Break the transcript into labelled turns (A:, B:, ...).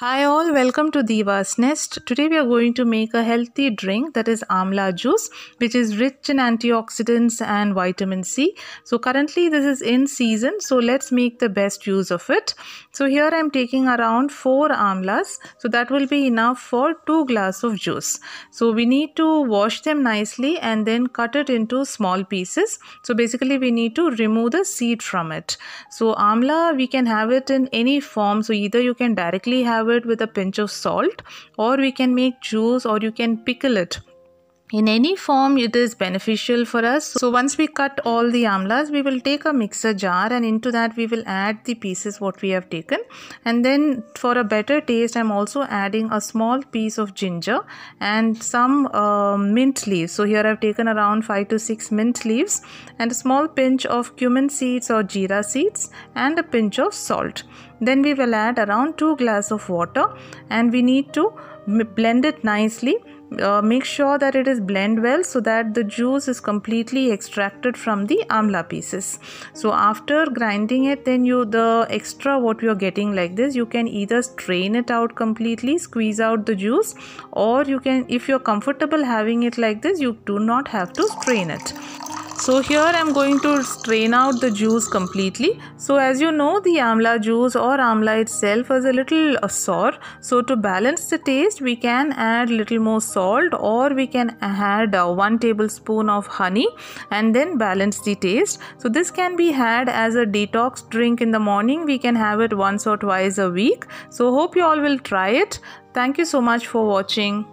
A: Hi all, welcome to Diva's Nest. Today we are going to make a healthy drink, that is amla juice, which is rich in antioxidants and vitamin C. So currently this is in season, so let's make the best use of it. So here I am taking around 4 amlas, so that will be enough for 2 glasses of juice. So we need to wash them nicely and then cut it into small pieces. So basically we need to remove the seed from it. So amla, we can have it in any form, so either you can directly have it with a pinch of salt, or we can make juice, or you can pickle it. In any form it is beneficial for us. So once we cut all the amlas, we will take a mixer jar and into that we will add the pieces what we have taken, and then for a better taste I'm also adding a small piece of ginger and some mint leaves. So here I've taken around 5 to 6 mint leaves and a small pinch of cumin seeds or jeera seeds and a pinch of salt. Then we will add around 2 glasses of water and we need to blend it nicely. Make sure that it is blend well so that the juice is completely extracted from the amla pieces. So after grinding it, then the extra what you are getting like this, you can either strain it out completely, squeeze out the juice, or you can, if you're comfortable having it like this, you do not have to strain it. So here I am going to strain out the juice completely. So as you know, the amla juice or amla itself is a little sour. So to balance the taste, we can add little more salt, or we can add 1 tablespoon of honey and then balance the taste. So this can be had as a detox drink in the morning. We can have it once or twice a week. So hope you all will try it. Thank you so much for watching.